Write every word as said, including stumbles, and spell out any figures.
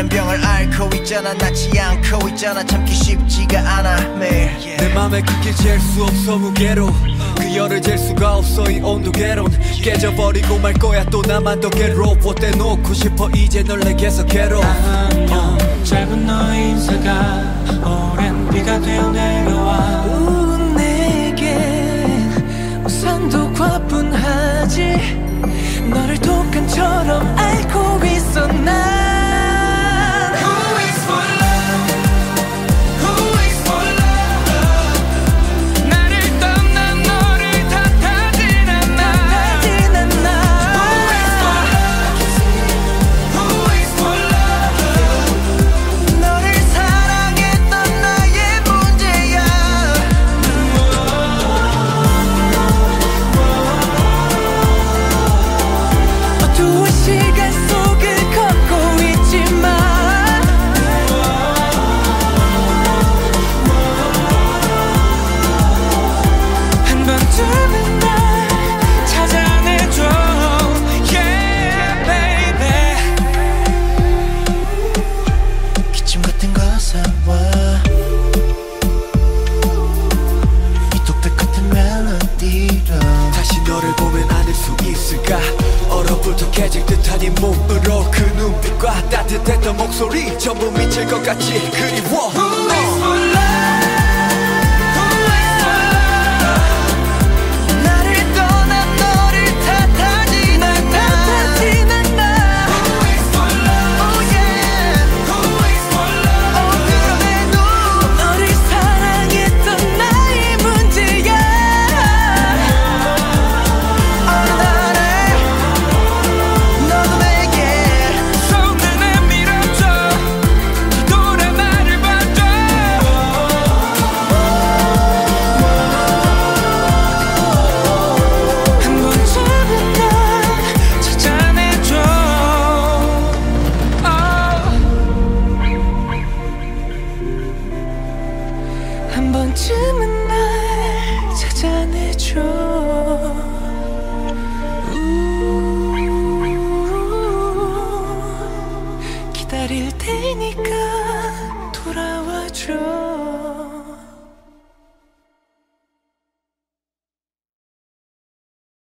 나는 병을 앓고 있잖아. 낫지 않고 있잖아. 참기 쉽지가 않아 매일 yeah. 내 맘에 깊게 잴 수 없어 무게로 그 열을 잴 수가 없어 이 온도계론 깨져버리고 말 거야 또 나만 더 괴로워 떼놓고 싶어 이제 널 내게서 괴로워 안녕 짧은 너의 인사가 오랜 비가 되어 내려와 우 내겐 우산도 과분하지 너를 독한처럼 알고 있어 난 얼어붙어개질 듯한 이 몸으로 그 눈빛과 따뜻했던 목소리 전부 미칠 것 같이 그리워